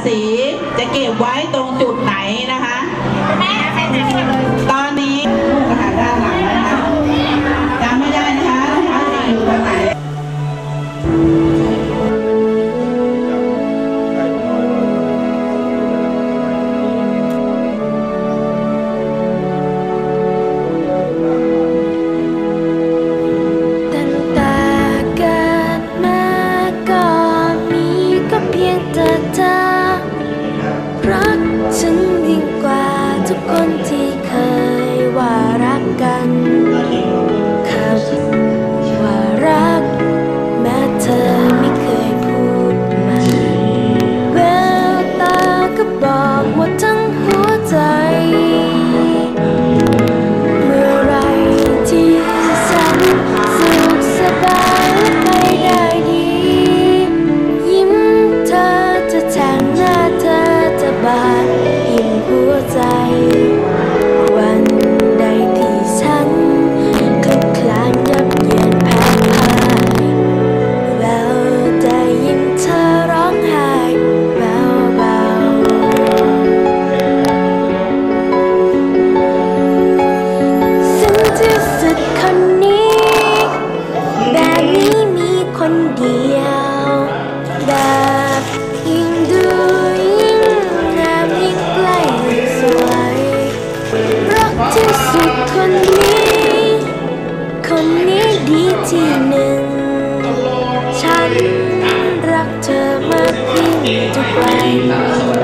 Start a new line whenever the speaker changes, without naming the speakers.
สีจะเก็บไว้ตรงจุดไหนนะคะตอนนี้กระถางด้านหลังนะคะจำไม่ได้นะคะนะคะจะอยู่ตรงไหน
ฉันยิ่งกว่าทุกคนที่เคยว่ารักกันคำว่ารักแม้เธอไม่เคยพูดมันแววตาก็บอกหมดทั้งหัวใจเมื่อไรที่ฉันสุขสบายและไปได้ดียิ้มเธอจะแทงหน้าเธอจะบาดหัวใจวันใดที่ฉันคลุกคลานยับเยินแพ้พ่ายแววได้ยินเธอร้องไห้เบาๆซึ่งที่สุดคนนี้แบบนี้มีคนเดียวแบบยิ่งดูที่สุดคนนี้ดีที่หนึ่งฉันรักเธอมากขึ้นทุกวัน